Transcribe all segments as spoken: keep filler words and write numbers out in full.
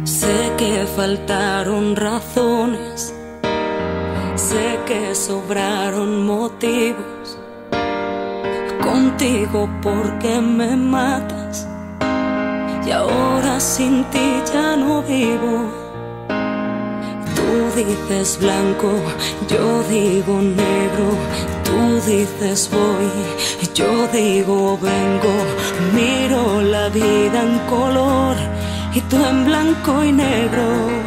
Sé que faltaron razones, sé que sobraron motivos. Contigo porque me matas y ahora sin ti ya no vivo. Tú dices blanco, yo digo negro. Tú dices voy, yo digo vengo. Miro la vida en color y tú en blanco y negro.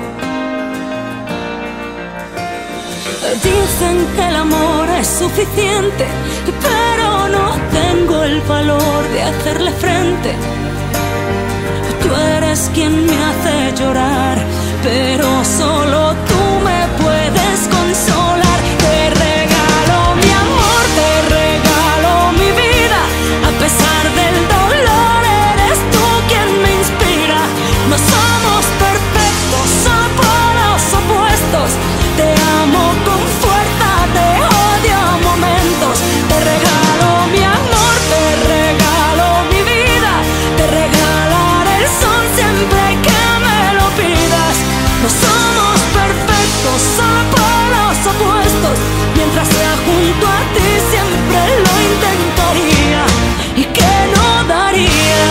Dicen que el amor es suficiente, pero no tengo el valor de hacerle frente. Tú eres quien me hace llorar, pero solo tú me puedes consolar. Te regalo mi amor, te regalo mi vida. A pesar del dolor, eres tú quien me inspira. No somos perfectos, somos los opuestos. Te amo con fuerza, te odio a momentos. Te regalo mi amor, te regalo mi vida. Te regalaré el sol siempre que me lo pidas. No somos perfectos, somos los opuestos. Mientras sea junto a ti siempre lo intentaría y que no daría.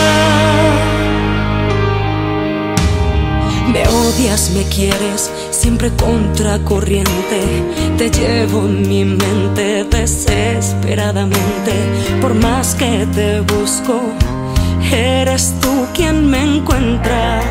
Me odias, me quieres, siempre contracorriente. Te llevo en mi mente desesperadamente. Por más que te busco, eres tú quien me encuentra.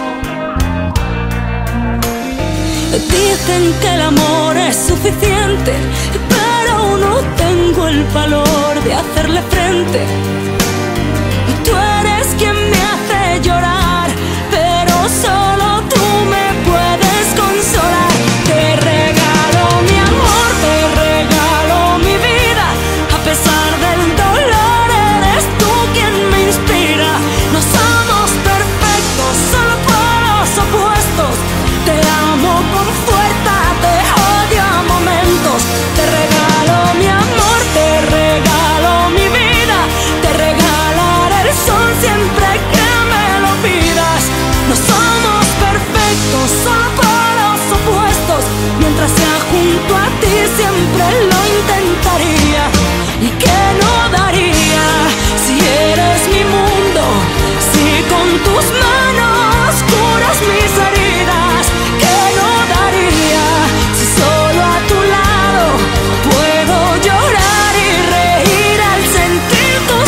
Dicen que el amor es suficiente, pero no tengo el valor de hacerle frente. Tú eres quien me hace llorar, pero solo tú me puedes consolar. Te regalo mi amor, te regalo mi vida. A pesar del dolor, eres tú quien me inspira. No somos perfectos, solo polos opuestos. Te amo con fuerza, te odio a momentos. Te regalo mi amor, te regalo mi vida. Te regalaré el sol siempre que me lo pidas. No somos perfectos, solo polos opuestos. Mientras sea junto a ti siempre lo intentaría y que no daría. Si eres mi mundo, si con tus manos curas mis heridas, que no daría. Si solo a tu lado puedo llorar y reír al sentir tus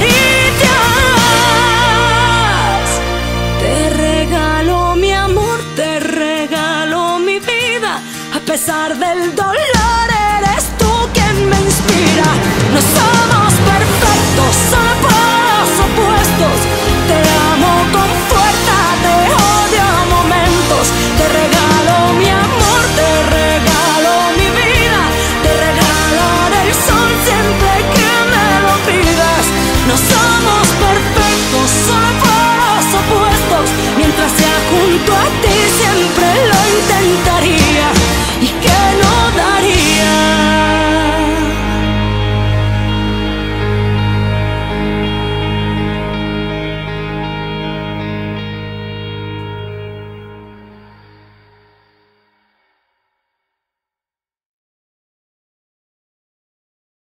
caricias. Te regalo mi amor, te regalo mi vida. A pesar del dolor,